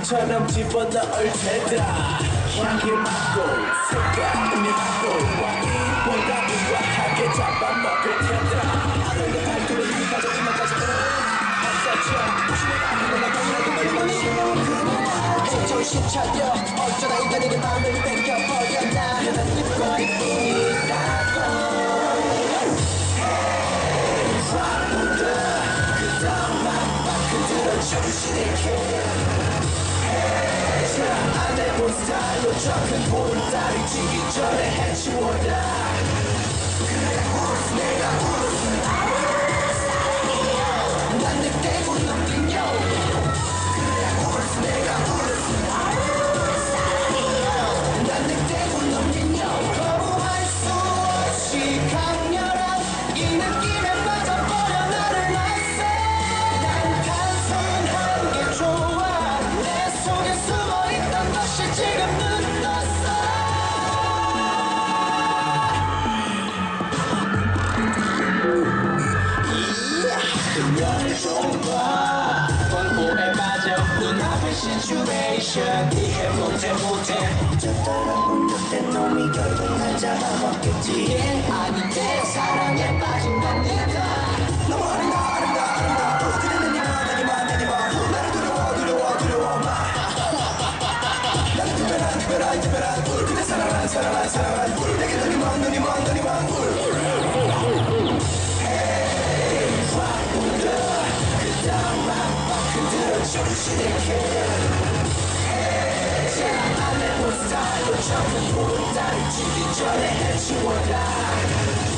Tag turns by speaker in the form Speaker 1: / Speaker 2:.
Speaker 1: 춤처럼 집어넣을 테다. 향기 맡고 색깔을 맡고 와인보다 우아하게 잡아먹을 테다. 하늘의 발톱에 힘이 빠져 이만까지 정신 차려 어쩌다 인간에게 마음을 뺏겨버려 난 입거리뿐이라고. Hey, 사람들 그다음만 흔들어 정신을 Hey, 자 안에 본 스타일로 적은 보름달이 지기 전에 해치워라. 그래 후르스 내가 후르스 난 늑대 못 넘긴요. 그래 후르스 내가 후르스 난 늑대 못 넘긴요. 거부할 수 없이 강렬한 이 느낌에 빠져버려 나를 놨어. 난 단순한 게 좋아. 내 속에 숨어있던 것이 지금 눈 떴어. 그녀를 좀 봐. 공포에 빠져 눈앞의 시츄에이션 이해 못해 저따라 못된 놈이 결국 날 잡아먹겠지. 이게 아닌데 사랑에 빠진 겁니다. 너무 아름다워 그대는 니만 나를 두려워 마. 나는 특별한 꿀 그대 사랑한 꿀 내게 눈이 먼 꿀. 정신을 자 안에 본 스타일로 적은 보름달이 지기 전에 해치워라.